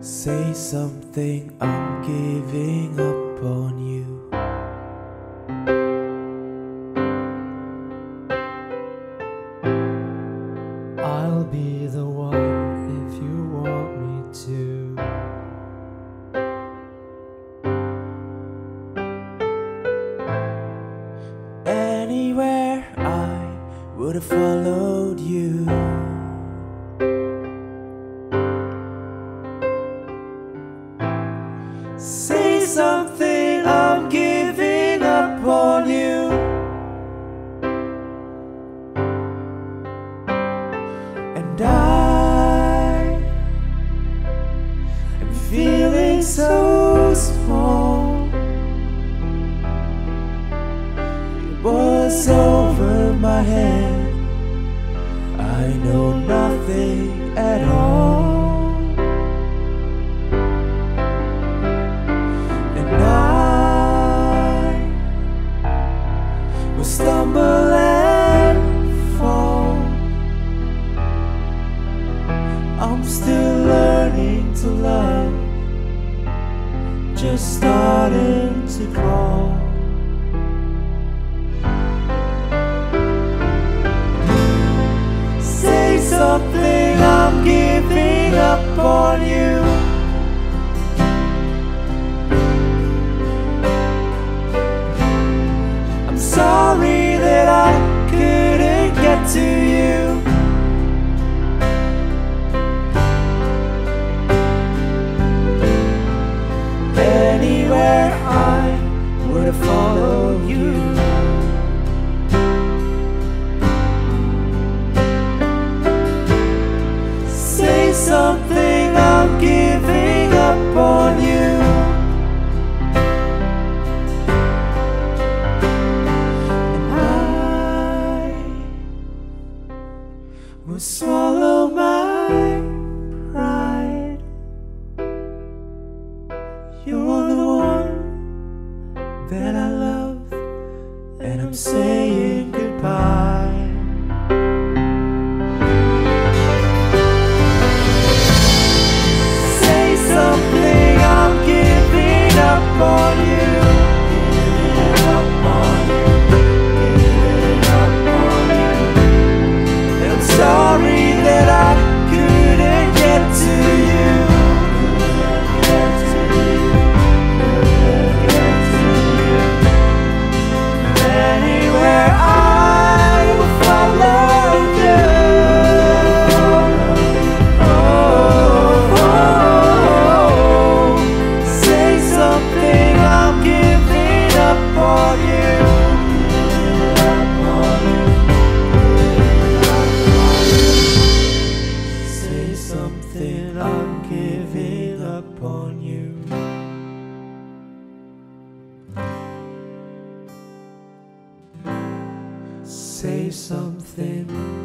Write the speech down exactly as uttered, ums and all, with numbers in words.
Say something, I'm giving up on you. I'll be the one if you want me to. Anywhere I would have followed you. Say something, I'm giving up on you. And I am feeling so small. It was over my head. I know nothing at all. Stumble and fall. I'm still learning to love, just starting to crawl. Say something, I'm giving up on you. Sorry that I couldn't get to you. Anywhere I would have followed you. Say something, I'm giving up on you. Will swallow my pride. You're the one that I love, and I'm saying goodbye. Say something, I'm giving up on you. Giving up on you. Giving up on you. And I'm sorry that I couldn't get to you. Get to you. Get to you. Anywhere I will follow you. Oh, oh, oh. Say something, I'm giving up on you. Up on you. Say something, I'm giving up on you. Say something.